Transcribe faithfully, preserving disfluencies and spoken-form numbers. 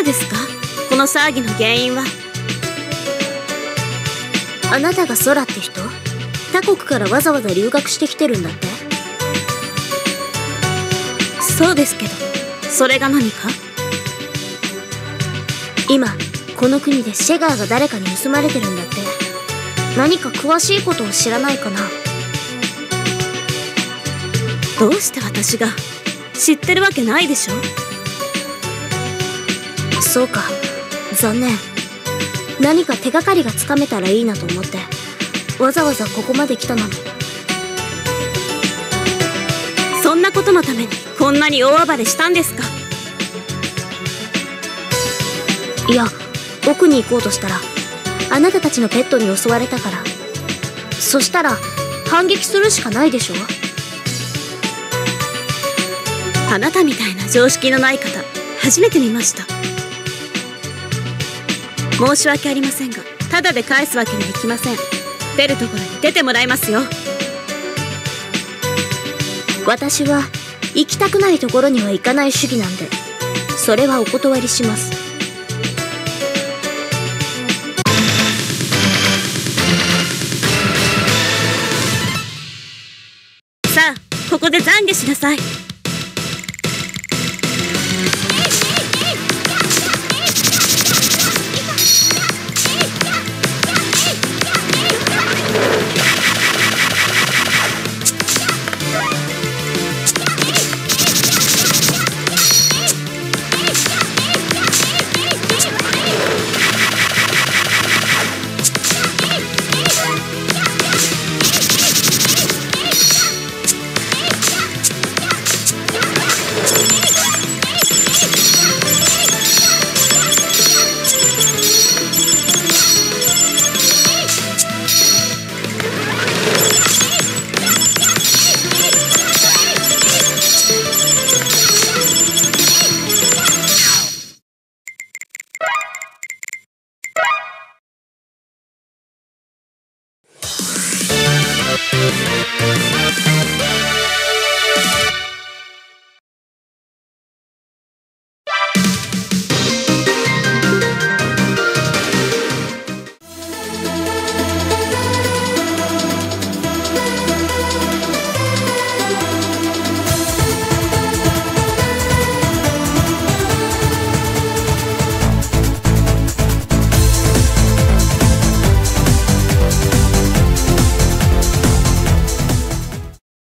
なですか、この騒ぎの原因は。 あなたが空って人？他国からわざわざ留学してきてるんだって？ そうですけど、それが何か？ 今この国でシェガーが誰かに盗まれてるんだって。何か詳しいことを知らないかな？ どうして私が知ってるわけないでしょ。 そうか、残念。何か手がかりがつかめたらいいなと思ってわざわざここまで来たのに。 そんなことのためにこんなに大暴れしたんですか？ いや、奥に行こうとしたらあなたたちのペットに襲われたから。そしたら反撃するしかないでしょ。 あなたみたいな常識のない方、初めて見ました。申し訳ありませんが、ただで返すわけにはいきません。出るところに出てもらいますよ。 私は行きたくないところには行かない主義なんで、それはお断りします。 さあ、ここで懺悔しなさい。